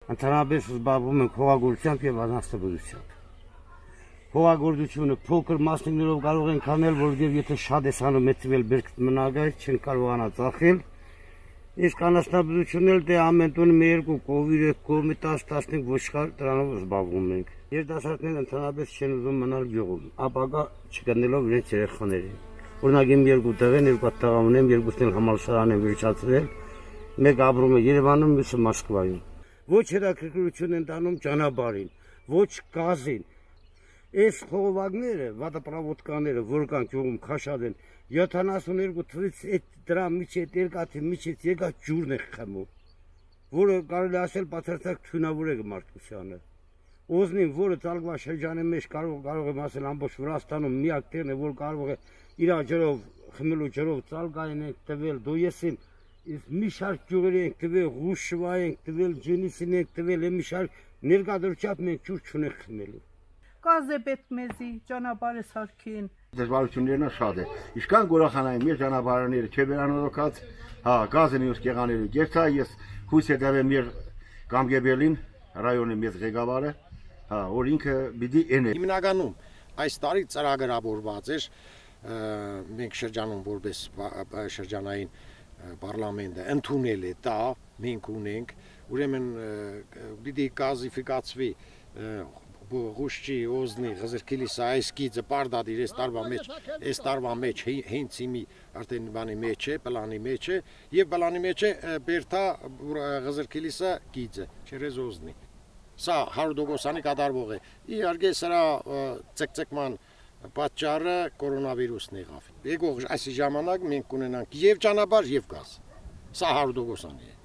Ընդհանրապես զբաղվում ենք հողագործությամբ եւ անաստաբուծությամբ։ Հողագործությունը փոքր մասնիկներով կարող ենք անել, որովհետեւ եթե շատ ես անում մեծվել բերք մնագայ, չեն կարողանա ծախել։ Իսկ անաստաբուծությունն էլ դե ամեն տուն մի երկու կովիր կողմի 10-15 ոչխար դրանով զբաղվում ենք։ Երիտասարդներն ընդհանրապես չեն ուզում մնալ գյուղում, ապագա չգտնելով իրենց երեխաներին։ Օրինակ իմ երկու տղեն, երկու տղա ունեմ, երկուսն էլ համալսարան են վերջացրել։ Մեկը ապրում է Երևանում, մյուսը Մոսկվայում։ Ոչ հետաքրքրություն են տանում ճանապարհին, ոչ գազին։ Այս խողովակները, վատապրավոտկաները, որ կան գյուղում քաշած են, 72 թվից այդ դրա միջետ երկաթի միջետ եկա ջուրն է խմում, որը կարելի ասել բացարձակ թունավոր է մարդկությանը։ Օզնին, որը Ծալգվա շրջանի մեջ կարող եմ ասել ամբողջ Վրաստանում միակ տեղն է, որ կարող է իր ջրով, խմելու ջրով Ծալգային ենք տվել, Դոյեսին, իսկ մի շարք գյուղերի ենք տվել, Ղուշվա ենք տվել, Ջենիսին ենք տվել, մի շարք ներկայությամբ մենք ջուր չունենք խմելու։ Գազ է պետք մեզի, ճանապարհը սարքին։ Դժվարություններն շատ է։ Իշքան գորախանային մեր ճանապարհները չվերանորոգած, հա, գազը մյուս կեղաները գերցա, ես հույս եմ մեր Գամգեբելին, ռայոնի մեծ ղեկավարը, հա, որ ինքը պիտի էնե։ Հիմնականում այս տարի ծրագրավորված էր մենք շրջանում որպես շրջանային պարլամենտը ընդունել է դա, մենք ունենք, ուրեմն պիտի գազիֆիկացվի Ղուշչի, Օզնի, Ղզրքիլիսա այս գիծը պարդադիր այս տարվա մեջ հենց իմի արդեն բանի մեջ է, պլանի մեջ է եւ պլանի մեջ է բերթա Ղզրքիլիսա գիծը, չերեզ Օզնի։ Սա 100%-անի կատարվող է։ Իհարկե սրա ցկցկման պատճառը կորոնավիրուսն եղավ։ Եկող այս ժամանակ մենք ունենանք եւ ճանապարհ եւ գազ։ Սա 100%-անի է։